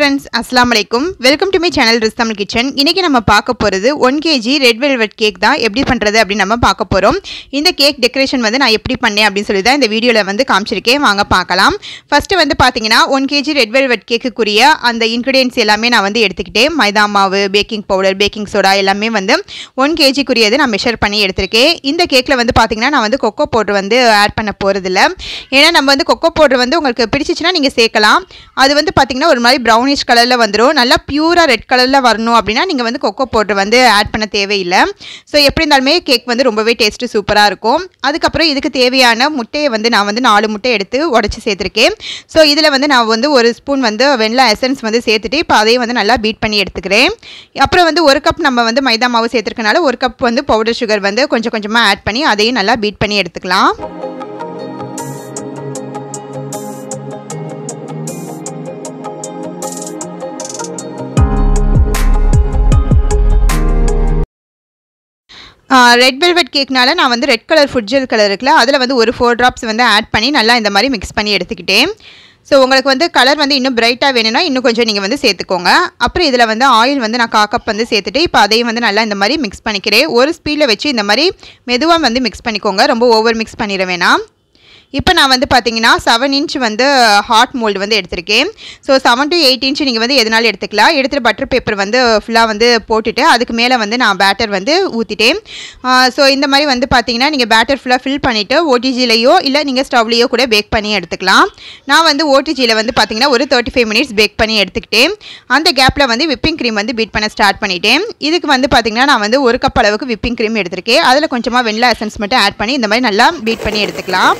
friends, Assalamualaikum. Welcome to my channel riztamilkitchen. இன்னைக்கு நம்ம பார்க்க போறது 1 kg red velvet cake தான் எப்படி பண்றது அப்படி நம்ம பார்க்க போறோம். இந்த கேக் டெக்கரேஷன் வந்து நான் எப்படி பண்ணேன் அப்படி சொல்லி தான் இந்த வீடியோல வந்து காமிச்சிருக்கேன். வாங்க பார்க்கலாம். ஃபர்ஸ்ட் வந்து பாத்தீங்கன்னா 1 kg red velvet கேக்குக்குரிய அந்த ingredients எல்லாமே நான் வந்து எடுத்துக்கிட்டேன். மைதா மாவு, பேக்கிங் பவுடர், பேக்கிங் சோடா எல்லாமே வந்து 1 kg குரியது நான் மெஷர் பண்ணி எடுத்துர்க்கேன். இந்த கேக்ல வந்து பாத்தீங்கன்னா நான் வந்து கொக்கோ பவுடர் வந்து ஆட் பண்ண போறது இல்ல. ஏன்னா நம்ம வந்து கொக்கோ பவுடர் வந்து உங்களுக்கு பிடிச்சிச்சுனா நீங்க சேர்க்கலாம். அது வந்து பாத்தீங்கன்னா ஒரு மாதிரி brownish கலர்ல வந்துரும். நல்லா பியூரா ரெட் கலர்ல வரணும் அப்படினா நீங்க வந்து கொக்கோ பவுடர் வந்து ஆட் பண்ண தேவையில்லை. சோ எப்படி இருந்தாலுமே கேக் வந்து ரொம்பவே டேஸ்ட் சூப்பரா இருக்கும். அதுக்கு அப்புறம் இதுக்கு தேவையான முட்டையை வந்து நான் வந்து 4 முட்டை எடுத்து உடைச்சு சேர்த்திருக்கேன். சோ இதுல வந்து நான் வந்து 1 ஸ்பூன் வந்து வெண்ணிலா எசன்ஸ் வந்து சேர்த்துட்டு இப்போ அதையும் வந்து நல்லா பீட் பண்ணி எடுத்துக்கிறேன். அப்புறம் வந்து 1 கப் நம்ம வந்து மைதா மாவு சேர்த்திருக்கனால 1 கப் வந்து பவுடர் சுகர் வந்து கொஞ்சம் கொஞ்சமா ஆட் பண்ணி அதையும் நல்லா பீட் பண்ணி எடுத்துக்கலாம். ரெட் வெல்வெட் கேக்னால நான் வந்து red colour food gel colour இருக்குல அதில் வந்து ஒரு 4 drops வந்து ஆட் பண்ணி நல்லா இந்த மாதிரி மிக்ஸ் பண்ணி எடுத்துக்கிட்டேன். ஸோ உங்களுக்கு வந்து கலர் வந்து இன்னும் பிரைட்டாக வேணும்னா இன்னும் கொஞ்சம் நீங்கள் வந்து சேர்த்துக்கோங்க. அப்புறம் இதில் வந்து ஆயில் வந்து நான் 1/4 கப் வந்து சேர்த்துட்டு இப்போ அதையும் வந்து நல்லா இந்த மாதிரி மிக்ஸ் பண்ணிக்கிறேன். ஒரு ஸ்பீடில் வச்சு இந்த மாதிரி மெதுவாக வந்து மிக்ஸ் பண்ணிக்கோங்க, ரொம்ப ஓவர் மிக்ஸ் பண்ணிட வேணாம். இப்போ நான் வந்து பார்த்தீங்கன்னா 7 inch வந்து ஹாட் மோல்டு வந்து எடுத்திருக்கேன். ஸோ 7 to 8 inch நீங்கள் வந்து எதனாலும் எடுத்துக்கலாம். எடுத்துகிட்டு பட்டர் பேப்பர் வந்து ஃபுல்லாக வந்து போட்டுட்டு அதுக்கு மேலே வந்து நான் பேட்டர் வந்து ஊற்றிட்டேன். ஸோ இந்த மாதிரி வந்து பார்த்தீங்கன்னா நீங்கள் பேட்டர் ஃபுல்லாக ஃபில் பண்ணிவிட்டு ஓடிஜிலையோ இல்லை நீங்கள் ஸ்டவ்லையோ கூட பேக் பண்ணி எடுத்துக்கலாம். நான் வந்து ஓடிஜியில் வந்து பார்த்தீங்கன்னா ஒரு 35 minutes பேக் பண்ணி எடுத்துக்கிட்டேன். அந்த கேப்பில் வந்து விப்பிங் க்ரீம் வந்து பீட் பண்ண ஸ்டார்ட் பண்ணிட்டேன். இதுக்கு வந்து பார்த்தீங்கன்னா நான் வந்து 1 கப் அளவுக்கு விப்பிங் க்ரீம் எடுத்திருக்கேன். அதில் கொஞ்சமாக வெண்ணிலா எசன்ஸ் மட்டும் ஆட் பண்ணி இந்த மாதிரி நல்லா பீட் பண்ணி எடுத்துக்கலாம்.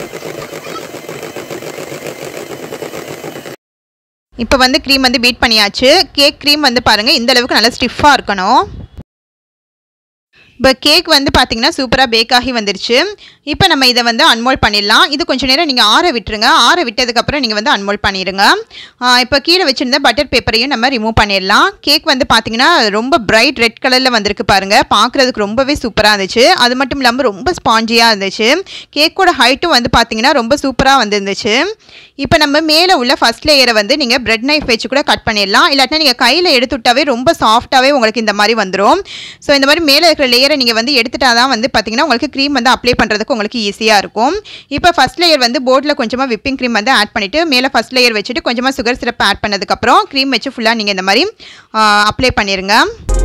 இப்போ வந்து க்ரீம் வந்து பீட் பண்ணியாச்சு. கேக் க்ரீம் வந்து பாருங்கள் இந்த அளவுக்கு நல்லா ஸ்டிஃபாக இருக்கணும். இப்போ கேக் வந்து பார்த்தீங்கன்னா சூப்பராக பேக் ஆகி வந்துருச்சு. இப்போ நம்ம இதை வந்து அன்மோல்ட் பண்ணிடலாம். இது கொஞ்சம் நேரம் நீங்கள் ஆற விட்டுருங்க. ஆற விட்டதுக்கப்புறம் நீங்கள் வந்து அன்மோல்ட் பண்ணிடுங்க. இப்போ கீழே வச்சுருந்த பட்டர் பேப்பரையும் நம்ம ரிமூவ் பண்ணிடலாம். கேக் வந்து பார்த்தீங்கன்னா ரொம்ப பிரைட் ரெட் கலரில் வந்திருக்கு பாருங்கள். பார்க்குறதுக்கு ரொம்பவே சூப்பராக இருந்துச்சு. அது மட்டும் இல்லாமல் ரொம்ப ஸ்பாஞ்சியாக இருந்துச்சு. கேக்கோட ஹைட்டும் வந்து பார்த்தீங்கன்னா ரொம்ப சூப்பராக வந்துருந்துச்சு. இப்போ நம்ம மேலே உள்ள ஃபர்ஸ்ட் லேயரை வந்து நீங்கள் பிரெட் நைஃப் வச்சு கூட கட் பண்ணிடலாம். இல்லாட்டினா நீங்கள் கையில் எடுத்துட்டாவே ரொம்ப சாஃப்டாகவே உங்களுக்கு இந்த மாதிரி வந்துடும். ஸோ இந்த மாதிரி மேலே இருக்கிற லேயரை நீங்கள் வந்து எடுத்துட்டா தான் வந்து பார்த்தீங்கன்னா உங்களுக்கு க்ரீம் வந்து அப்ளை பண்ணுறதுக்கு உங்களுக்கு ஈஸியாக இருக்கும். இப்போ ஃபர்ஸ்ட் லேயர் வந்து போர்டில் கொஞ்சமாக விப்பிங் க்ரீம் வந்து ஆட் பண்ணிவிட்டு மேலே ஃபர்ஸ்ட் லேயர் வச்சுட்டு கொஞ்சமாக சுகர் சிரப் ஆட் பண்ணதுக்கப்புறம் க்ரீம் வச்சு ஃபுல்லாக நீங்கள் இந்த மாதிரி அப்ளை பண்ணிடுங்க.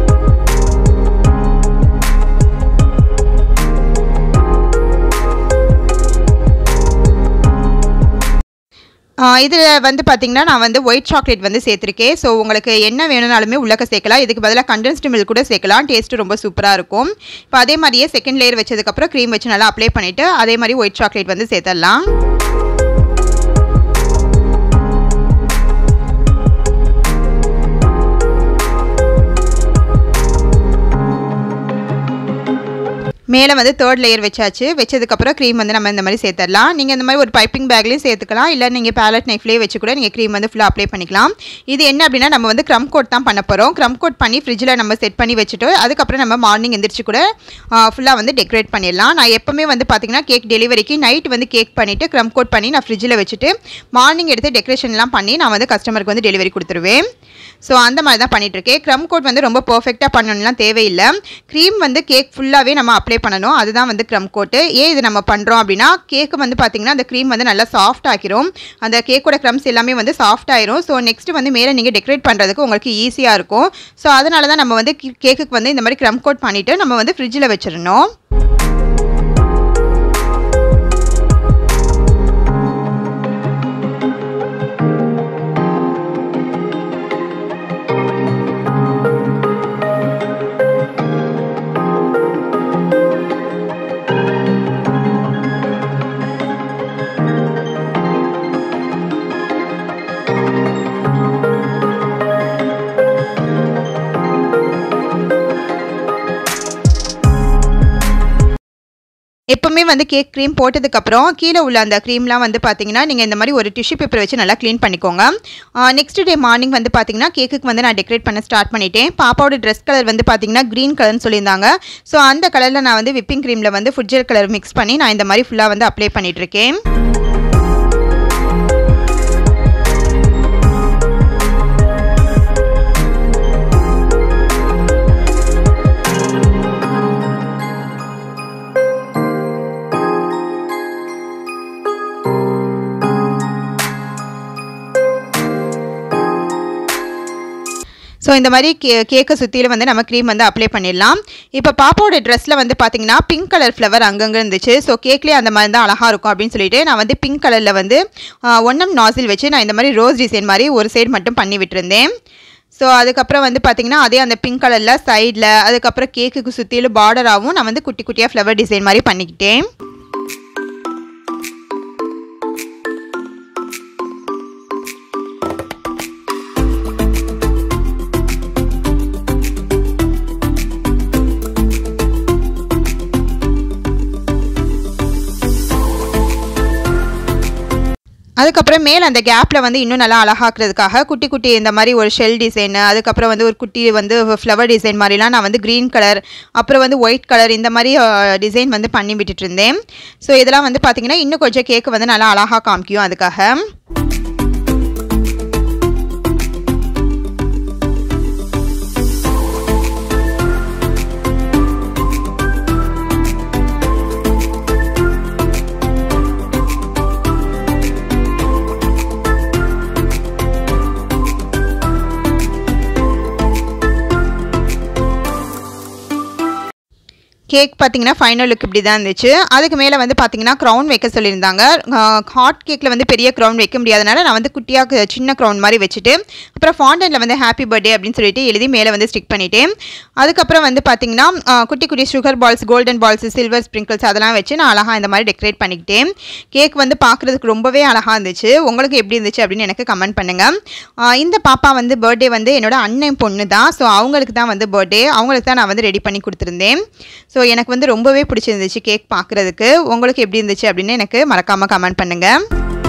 இதில் வந்து பார்த்திங்கன்னா நான் வந்து ஒயிட் சாக்லேட் வந்து சேர்த்துருக்கேன். ஸோ உங்களுக்கு என்ன வேணும்னாலுமே உள்ளக்க சேர்க்கலாம். இதுக்கு பதிலாக கண்டென்ஸ்டு மில்க் கூட சேர்க்கலாம். டேஸ்ட்டு ரொம்ப சூப்பராக இருக்கும். இப்போ அதே மாதிரியே செகண்ட் லேயர் வச்சதுக்கப்புறம் க்ரீம் வச்சு நல்லா அப்ளை பண்ணிவிட்டு அதே மாதிரி ஒயிட் சாக்லேட் வந்து சேர்த்துடலாம். மேலே வந்து 3rd லேயர் வச்சாச்சு. வச்சதுக்கப்புறம் க்ரீம் வந்து நம்ம இந்த மாதிரி சேர்த்துடலாம். நீங்கள் இந்த மாதிரி ஒரு பைப்பிங் பேக்லேயும் சேர்த்துக்கலாம். இல்லை நீங்கள் பேலட் நைஃப்லேயே வச்சு கூட நீங்கள் க்ரீம் வந்து ஃபுல்லாக அப்ளை பண்ணிக்கலாம். இது என்ன அப்படின்னா நம்ம வந்து க்ரம் கோட் தான் பண்ண போகிறோம். க்ரம் கோட் பண்ணி ஃப்ரிட்ஜில் நம்ம செட் பண்ணி வச்சுட்டு அதுக்கப்புறம் நம்ம மார்னிங் எந்திரிச்சு கூட ஃபுல்லாக வந்து டெக்கரேட் பண்ணிடலாம். நான் எப்போவுமே வந்து பார்த்திங்கன்னா கேக் டெலிவரிக்கு நைட் வந்து கேக் பண்ணிவிட்டு க்ரம் கோட் பண்ணி நான் ஃப்ரிட்ஜில் வச்சுட்டு மார்னிங் எடுத்து டெக்கரேஷன்லாம் பண்ணி நான் வந்து கஸ்டமருக்கு வந்து டெலிவரி கொடுத்துருவேன். ஸோ அந்த மாதிரி தான் பண்ணிகிட்ருக்கேன். க்ரம் கோட் வந்து ரொம்ப பர்ஃபெக்டாக பண்ணணும்லாம் தேவையில்லை. க்ரீம் வந்து கேக் ஃபுல்லாகவே நம்ம அப்ளை பண்ணணும். அதுதான் வந்து க்ரம் கோட்டு. ஏன் இது நம்ம பண்ணுறோம் அப்படின்னா கேக்கு வந்து பார்த்திங்கன்னா அந்த க்ரீம் வந்து நல்லா சாஃப்ட் ஆக்கிரும். அந்த கேக்கோட க்ரம்ஸ் எல்லாமே வந்து சாஃப்ட் ஆயிரும். ஸோ நெக்ஸ்ட் வந்து மேலே நீங்கள் டெக்கரேட் பண்ணுறதுக்கு உங்களுக்கு ஈஸியாக இருக்கும். ஸோ அதனால தான் நம்ம வந்து கேக்குக்கு வந்து இந்த மாதிரி க்ரம் கோட் பண்ணிவிட்டு நம்ம வந்து ஃப்ரிட்ஜில் வச்சிடணும். எப்பவுமே வந்து கேக் க்ரீம் போட்டதுக்கப்புறம் கீழே உள்ள அந்த க்ரீம்லாம் வந்து பார்த்தீங்கன்னா நீங்கள் இந்த மாதிரி ஒரு டிஷ்யூ பேப்பர் வச்சு நல்லா க்ளீன் பண்ணிக்கோங்க. நெக்ஸ்ட் டே மார்னிங் வந்து பார்த்தீங்கன்னா கேக்குக்கு வந்து நான் டெக்கரேட் பண்ண ஸ்டார்ட் பண்ணிட்டேன். பாப்பாவோட ட்ரெஸ் கலர் வந்து பார்த்தீங்கன்னா க்ரீன் கலர்னு சொல்லியிருந்தாங்க. ஸோ அந்த கலரில் நான் வந்து விப்பிங் க்ரீமில் வந்து ஃபுட் ஜெல் கலர் மிக்ஸ் பண்ணி நான் இந்த மாதிரி ஃபுல்லாக வந்து அப்ளை பண்ணிகிட்ருக்கேன். ஸோ இந்த மாதிரி கேக்கை சுற்றிலும் வந்து நம்ம க்ரீம் வந்து அப்ளை பண்ணிடலாம். இப்போ பாப்பாவோட ட்ரெஸ்ஸில் வந்து பார்த்திங்கன்னா பிங்க் கலர் ஃப்ளவர் அங்கங்கே இருந்துச்சு. ஸோ கேக்லேயே அந்த மாதிரி தான் அழகாக இருக்கும் அப்படின்னு சொல்லிட்டு நான் வந்து பிங்க் கலரில் வந்து 1M நாசில் வச்சு நான் இந்த மாதிரி ரோஸ் டிசைன் மாதிரி ஒரு சைடு மட்டும் பண்ணி விட்டுருந்தேன். ஸோ அதுக்கப்புறம் வந்து பார்த்திங்கன்னா அதே அந்த பிங்க் கலரில் சைடில் அதுக்கப்புறம் கேக்குக்கு சுற்றிலும் பார்டராகவும் நான் வந்து குட்டி குட்டியாக ஃப்ளவர் டிசைன் மாதிரி பண்ணிக்கிட்டேன். அதுக்கப்புறம் மேலே அந்த கேப்பில் வந்து இன்னும் நல்லா அழகாக்குறதுக்காக குட்டி குட்டி இந்த மாதிரி ஒரு ஷெல் டிசைனு, அதுக்கப்புறம் வந்து ஒரு குட்டி வந்து ஃப்ளவர் டிசைன் மாதிரிலாம் நான் வந்து க்ரீன் கலர் அப்புறம் வந்து ஒயிட் கலர் இந்த மாதிரி டிசைன் வந்து பண்ணி விட்டுட்டு இருந்தேன். ஸோ இதெல்லாம் வந்து பார்த்திங்கன்னா இன்னும் கொஞ்சம் கேக்கு வந்து நல்லா அழகாக காமிக்கும். அதுக்காக கேக் பார்த்திங்கன்னா ஃபைனல் லுக் இப்படி தான் இருந்துச்சு. அதுக்கு மேலே வந்து பார்த்திங்கன்னா க்ரௌன் வைக்க சொல்லியிருந்தாங்க. ஹாட் கேக்கில் வந்து பெரிய க்ரௌன் வைக்க முடியாதனால நான் வந்து குட்டியாக சின்ன க்ரௌன் மாதிரி வச்சுட்டு அப்புறம் ஃபாண்டனில் வந்து ஹாப்பி பர்த்டே அப்படின்னு சொல்லிட்டு எழுதி மேலே வந்து ஸ்டிக் பண்ணிட்டேன். அதுக்கப்புறம் வந்து பார்த்திங்கன்னா குட்டி குட்டி sugar balls, golden balls, silver sprinkles அதெல்லாம் வச்சு நான் அழகாக இந்த மாதிரி டெக்கரேட் பண்ணிக்கிட்டேன். கேக் வந்து பார்க்குறதுக்கு ரொம்பவே அழகாக இருந்துச்சு. உங்களுக்கு எப்படி இருந்துச்சு அப்படின்னு எனக்கு கமெண்ட் பண்ணுங்கள். இந்த பாப்பா வந்து பர்த்டே வந்து என்னோட அண்ணன் பொண்ணு தான். ஸோ அவங்களுக்கு தான் வந்து பர்த்டே, அவங்களுக்கு தான் நான் வந்து ரெடி பண்ணி கொடுத்துருந்தேன். ஸோ எனக்கு வந்து ரொம்பவே பிடிச்சிருந்துச்சு கேக் பார்க்குறதுக்கு. உங்களுக்கு எப்படி இருந்துச்சு அப்படின்னு எனக்கு மறக்காமல் கமெண்ட் பண்ணுங்கள்.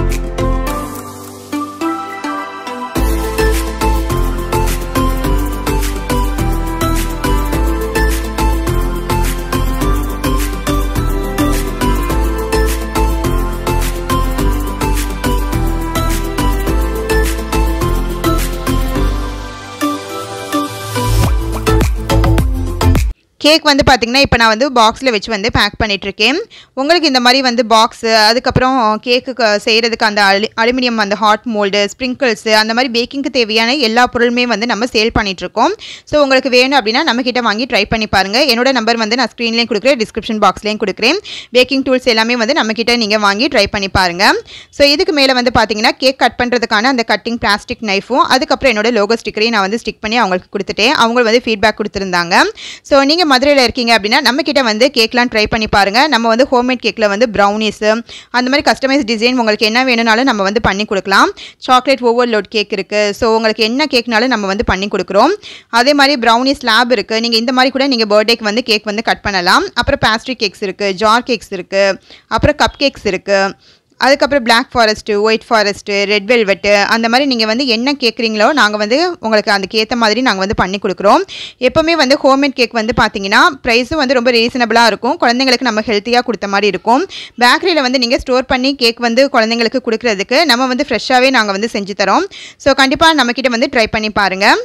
கேக் வந்து பார்த்திங்கன்னா இப்போ நான் வந்து பாக்ஸில் வச்சு வந்து பேக் பண்ணிகிட்ருக்கேன். உங்களுக்கு இந்த மாதிரி வந்து பாக்ஸு அதுக்கப்புறம் கேக்கு செய்கிறதுக்கு அந்த அலுமினியம் அந்த ஹாட் மோல்டு, ஸ்ப்ரிங்கிள்ஸு அந்த மாதிரி பேக்கிங்க்கு தேவையான எல்லா பொருளுமே வந்து நம்ம சேல் பண்ணிகிட்ருக்கோம். ஸோ உங்களுக்கு வேணும் அப்படின்னா நம்மக்கிட்ட வாங்கி ட்ரை பண்ணி பாருங்கள். என்னோட நம்பர் வந்து நான் ஸ்க்ரீன்லேயும் கொடுக்குறேன், டிஸ்கிரிப்ஷன் பாக்ஸ்லேயும் கொடுக்குறேன். பேக்கிங் டூல்ஸ் எல்லாமே வந்து நம்மக்கிட்ட நீங்கள் வாங்கி ட்ரை பண்ணி பாருங்கள். ஸோ இதுக்கு மேலே வந்து பார்த்திங்கன்னா கேக் கட் பண்ணுறதுக்கான அந்த கட்டிங் பிளாஸ்டிக் நைஃபும் அதுக்கப்புறம் என்னோட லோகோ ஸ்டிக்கரையும் நான் வந்து ஸ்டிக் பண்ணி அவங்களுக்கு கொடுத்துட்டேன். அவங்க வந்து ஃபீட்பேக் கொடுத்துருந்தாங்க. ஸோ நீங்கள் மதுரையில் இருக்கீங்க அப்படின்னா நம்மக்கிட்ட வந்து கேக்லாம் ட்ரை பண்ணி பாருங்கள். நம்ம வந்து ஹோம்மேட் கேக்கில் வந்து ப்ரௌனிஸு அந்த மாதிரி கஸ்டமைஸ் டிசைன் உங்களுக்கு என்ன வேணும்னாலும் நம்ம வந்து பண்ணி கொடுக்கலாம். சாக்லேட் ஓவர்லோட் கேக் இருக்குது. ஸோ உங்களுக்கு என்ன கேக்னாலும் நம்ம வந்து பண்ணி கொடுக்குறோம். அதே மாதிரி ப்ரௌனி ஸ்லாப் இருக்குது. நீங்கள் இந்த மாதிரி கூட நீங்கள் பர்த்டேக்கு வந்து கேக் வந்து கட் பண்ணலாம். அப்புறம் பேஸ்ட்ரி கேக்ஸ் இருக்குது, ஜார் கேக்ஸ் இருக்குது, அப்புறம் கப் கேக்ஸ் இருக்குது. அதுக்கப்புறம் black forest, white forest, red velvet அந்த மாதிரி நீங்கள் வந்து என்ன கேட்குறீங்களோ நாங்கள் வந்து உங்களுக்கு அதுக்கு ஏற்ற மாதிரி நாங்கள் வந்து பண்ணி கொடுக்குறோம். எப்போவுமே வந்து ஹோம்மேட் கேக் வந்து பார்த்தீங்கன்னா ப்ரைஸும் வந்து ரொம்ப ரீசனபிளாக இருக்கும். குழந்தைங்களுக்கு நம்ம ஹெல்த்தியாக கொடுத்த மாதிரி இருக்கும். பேக்கரியில் வந்து நீங்கள் ஸ்டோர் பண்ணி கேக் வந்து குழந்தைங்களுக்கு கொடுக்குறதுக்கு நம்ம வந்து ஃப்ரெஷ்ஷாகவே நாங்கள் வந்து செஞ்சு தரோம். ஸோ கண்டிப்பாக நம்மக்கிட்ட வந்து ட்ரை பண்ணி பாருங்கள்.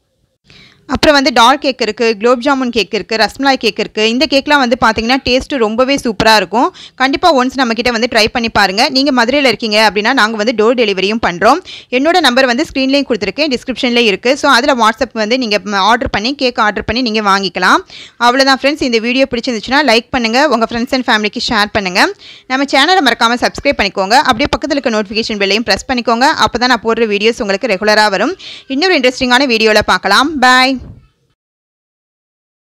அப்புறம் வந்து டால் கேக் இருக்குது, குலோப் ஜாமுன் கேக் இருக்குது, ரஸ்மலாய் கேக் இருக்குது. இந்த கேக்லாம் வந்து பார்த்தீங்கன்னா டேஸ்ட்டு ரொம்பவே சூப்பராக இருக்கும். கண்டிப்பாக ஒன்ஸ் நம்மக்கிட்ட வந்து ட்ரை பண்ணி பாருங்கள். நீங்கள் மதுரையில் இருக்கீங்க அப்படின்னா நாங்கள் வந்து டோர் டெலிவரியும் பண்ணுறோம். என்னோட நம்பர் வந்து ஸ்க்ரீன்லேயும் கொடுத்துருக்கேன், டிஸ்கிரிப்ஷன்லேயும் இருக்குது. ஸோ அதில் வாட்ஸ்அப் வந்து நீங்கள் ஆர்டர் பண்ணி கேக் ஆர்டர் பண்ணி நீங்கள் வாங்கிக்கலாம். அவ்வளோதான் ஃப்ரெண்ட்ஸ். இந்த வீடியோ பிடிச்சிருந்துச்சுன்னா லைக் பண்ணுங்கள், உங்கள் ஃப்ரெண்ட்ஸ் அண்ட் ஃபேமிலிக்கு ஷேர் பண்ணுங்கள். நம்ம சேனலை மறக்காமல் சப்ஸ்கிரைப் பண்ணிக்கோங்க. அப்படியே பக்கத்தில் இருக்க நோட்டிஃபிகேஷன் பெல்லையும் ப்ரெஸ் பண்ணிக்கோங்க. அப்போ தான் நான் போடுற வீடியோஸ் உங்களுக்கு ரெகுலராக வரும். இன்னொரு இன்ட்ரெஸ்டிங்கான வீடியோவில் பார்க்கலாம். பாய்.